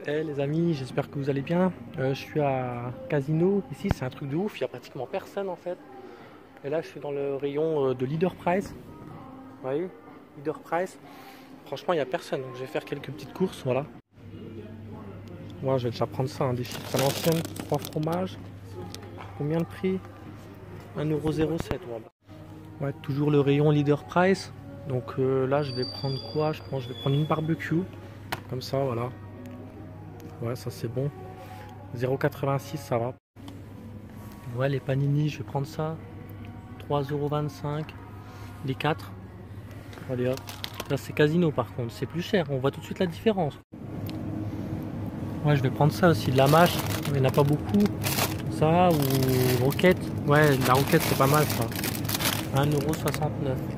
Hey les amis, j'espère que vous allez bien. Je suis à Casino. Ici, c'est un truc de ouf. Il n'y a pratiquement personne en fait. Et là, je suis dans le rayon de Leader Price. Vous voyez, Leader Price. Franchement, il n'y a personne. Donc, je vais faire quelques petites courses. Voilà. Moi, je vais déjà prendre ça. Des chips à l'ancienne, 3 fromages. Combien le prix? 1,07 €. Ouais, toujours le rayon Leader Price. Donc là, je vais prendre quoi? Je pense que je vais prendre une barbecue. Comme ça, voilà. Ouais, ça c'est bon. 0,86, ça va. Ouais, les panini, je vais prendre ça. 3,25 €. Les 4. Allez hop. Là, c'est Casino par contre. C'est plus cher. On voit tout de suite la différence. Ouais, je vais prendre ça aussi. De la mâche. Il n'y en a pas beaucoup. Ça ou roquette. Ouais, la roquette, c'est pas mal ça. 1,69 €.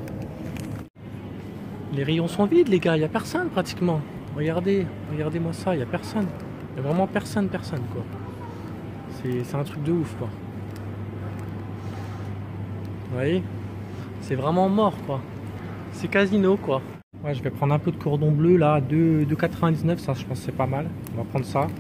Les rayons sont vides, les gars. Il n'y a personne pratiquement. Regardez. Regardez-moi ça. Il n'y a personne. Il n'y a vraiment personne quoi. C'est un truc de ouf quoi. Vous voyez, c'est vraiment mort quoi. C'est Casino quoi. Ouais, je vais prendre un peu de cordon bleu là, 2,99 €, ça je pense que c'est pas mal. On va prendre ça.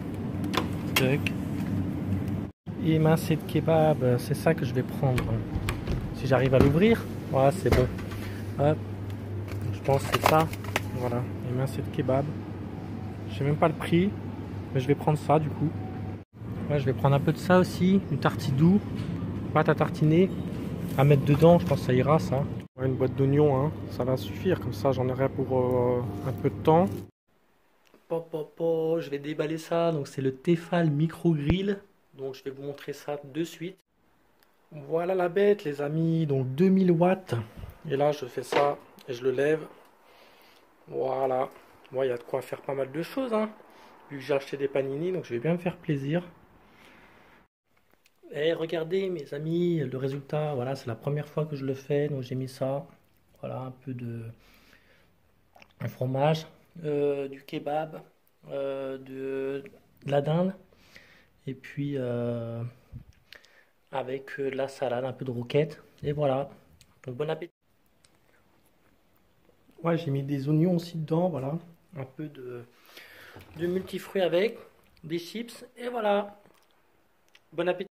Et mincé de kebab, c'est ça que je vais prendre. Si j'arrive à l'ouvrir, voilà, c'est bon. Hop. Je pense que c'est ça. Voilà, et mincé de kebab. Je sais même pas le prix, mais je vais prendre ça du coup. Ouais, je vais prendre un peu de ça aussi, une tartidou, pâte à tartiner. À mettre dedans, je pense que ça ira ça. Ouais, une boîte d'oignons, hein, ça va suffire, comme ça j'en aurai pour un peu de temps. Je vais déballer ça, donc c'est le Tefal Micro Grill, donc je vais vous montrer ça de suite. Voilà la bête les amis, donc 2000 watts, et là je fais ça et je le lève. Voilà, moi il y a de quoi faire pas mal de choses, hein. Vu que j'ai acheté des panini, donc je vais bien me faire plaisir. Et regardez mes amis, le résultat, voilà, c'est la première fois que je le fais, donc j'ai mis ça, voilà, un peu de fromage, du kebab, de la dinde, et puis avec de la salade, un peu de roquette, et voilà, donc bon appétit. Ouais, j'ai mis des oignons aussi dedans, voilà, un peu de multifruits avec, des chips, et voilà, bon appétit.